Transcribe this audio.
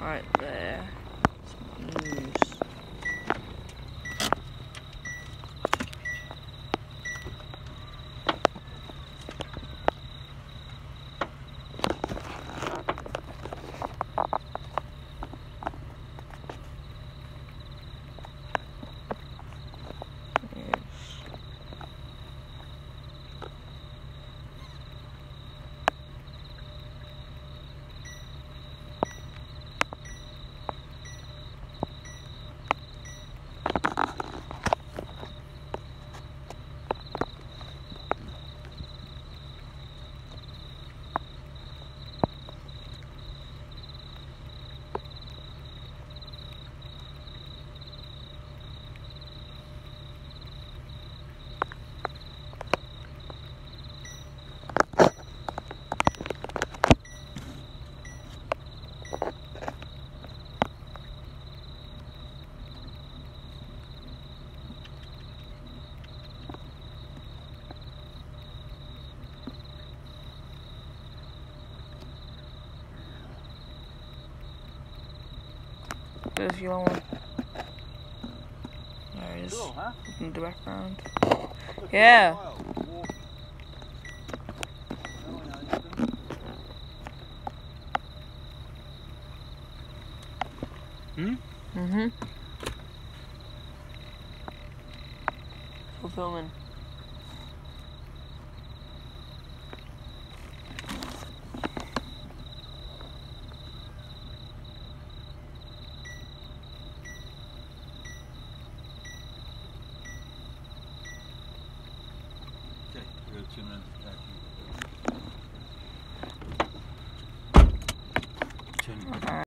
Right there. Some emus. There's your one. There he is. Cool, huh? In the background. Yeah. Mm-hmm. Still filming. Okay, we got 2 minutes to catch you.